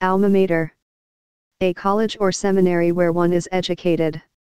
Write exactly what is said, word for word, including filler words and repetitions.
Alma mater. A college or seminary where one is educated.